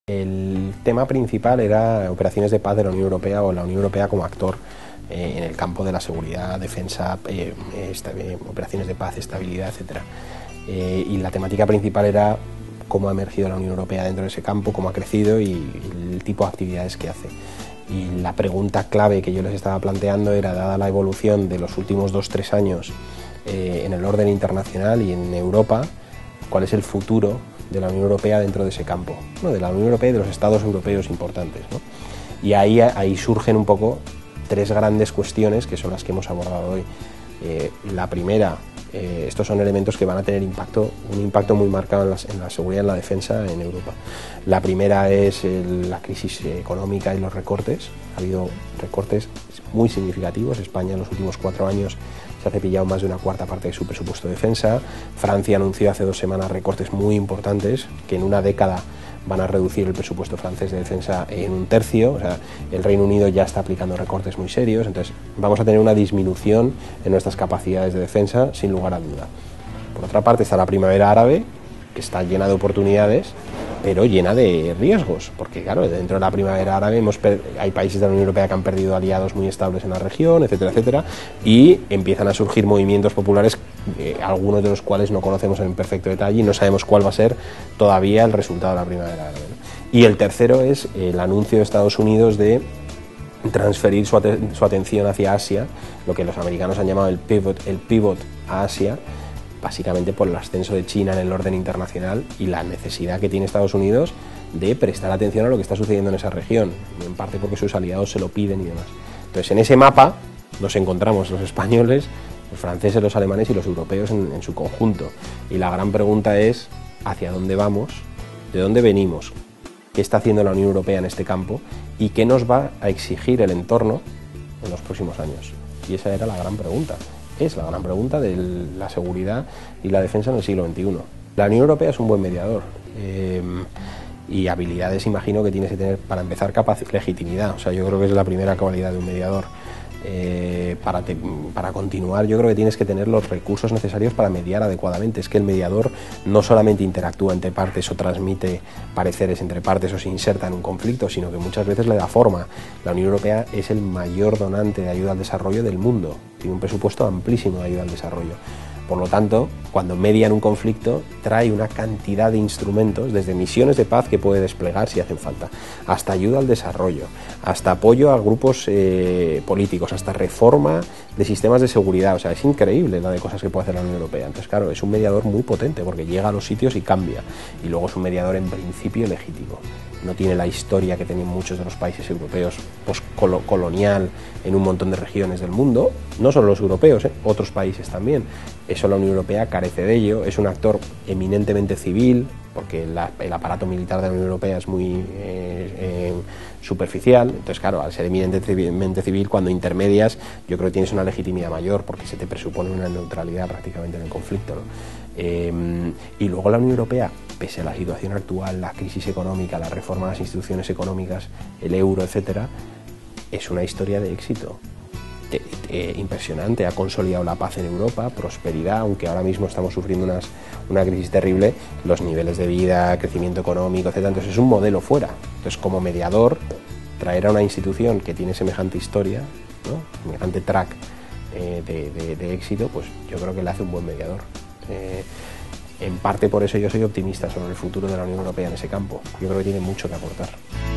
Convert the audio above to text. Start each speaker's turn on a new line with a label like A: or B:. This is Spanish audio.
A: El tema principal era operaciones de paz de la Unión Europea o la Unión Europea como actor en el campo de la seguridad, defensa, operaciones de paz, estabilidad, etc. Y la temática principal era cómo ha emergido la Unión Europea dentro de ese campo, cómo ha crecido y el tipo de actividades que hace. Y la pregunta clave que yo les estaba planteando era, dada la evolución de los últimos 2-3 años en el orden internacional y en Europa, ¿cuál es el futuro de la Unión Europea dentro de ese campo? Bueno, de la Unión Europea y de los estados europeos importantes, ¿no? Y ahí surgen un poco tres grandes cuestiones que son las que hemos abordado hoy. La primera, estos son elementos que van a tener un impacto muy marcado en la seguridad y en la defensa en Europa. La primera es la crisis económica y los recortes. Ha habido recortes muy significativos. España en los últimos 4 años se ha cepillado más de una cuarta parte de su presupuesto de defensa. Francia anunció hace 2 semanas recortes muy importantes que en una década van a reducir el presupuesto francés de defensa en 1/3, o sea, el Reino Unido ya está aplicando recortes muy serios, entonces vamos a tener una disminución en nuestras capacidades de defensa sin lugar a duda. Por otra parte está la primavera árabe, que está llena de oportunidades, pero llena de riesgos, porque claro, dentro de la primavera árabe hay países de la Unión Europea que han perdido aliados muy estables en la región, etcétera, etcétera, y empiezan a surgir movimientos populares, algunos de los cuales no conocemos en perfecto detalle y no sabemos cuál va a ser todavía el resultado de la primavera árabe, ¿no? Y el tercero es el anuncio de Estados Unidos de transferir su atención hacia Asia, lo que los americanos han llamado el pivot a Asia, básicamente por el ascenso de China en el orden internacional y la necesidad que tiene Estados Unidos de prestar atención a lo que está sucediendo en esa región, en parte porque sus aliados se lo piden y demás. Entonces, en ese mapa nos encontramos los españoles, los franceses, los alemanes y los europeos en su conjunto. Y la gran pregunta es, ¿hacia dónde vamos? ¿De dónde venimos? ¿Qué está haciendo la Unión Europea en este campo? ¿Y qué nos va a exigir el entorno en los próximos años? Y esa era la gran pregunta. Es la gran pregunta de la seguridad y la defensa en el siglo XXI. La Unión Europea es un buen mediador y habilidades imagino que tienes que tener para empezar legitimidad. O sea, yo creo que es la primera cualidad de un mediador. Para continuar yo creo que tienes que tener los recursos necesarios para mediar adecuadamente. Es que el mediador no solamente interactúa entre partes o transmite pareceres entre partes o se inserta en un conflicto, sino que muchas veces le da forma. La Unión Europea es el mayor donante de ayuda al desarrollo del mundo, tiene un presupuesto amplísimo de ayuda al desarrollo. Por lo tanto, cuando media en un conflicto, trae una cantidad de instrumentos, desde misiones de paz que puede desplegar si hacen falta, hasta ayuda al desarrollo, hasta apoyo a grupos políticos, hasta reforma de sistemas de seguridad. O sea, es increíble la de cosas que puede hacer la Unión Europea. Entonces, claro, es un mediador muy potente porque llega a los sitios y cambia. Y luego es un mediador en principio legítimo. No tiene la historia que tienen muchos de los países europeos postcolonial en un montón de regiones del mundo, no solo los europeos, otros países también. Eso la Unión Europea carece de ello, es un actor eminentemente civil, porque el aparato militar de la Unión Europea es muy superficial, entonces claro, al ser eminentemente civil, cuando intermedias, yo creo que tienes una legitimidad mayor, porque se te presupone una neutralidad prácticamente en el conflicto, ¿no? Y luego la Unión Europea, pese a la situación actual, la crisis económica, la reforma de las instituciones económicas, el euro, etcétera, es una historia de éxito impresionante. Ha consolidado la paz en Europa, prosperidad, aunque ahora mismo estamos sufriendo una crisis terrible, los niveles de vida, crecimiento económico, etcétera. Entonces es un modelo fuera. Entonces, como mediador, traer a una institución que tiene semejante historia, ¿no?, semejante track de éxito, pues yo creo que le hace un buen mediador. En parte por eso yo soy optimista sobre el futuro de la Unión Europea en ese campo. Yo creo que tiene mucho que aportar.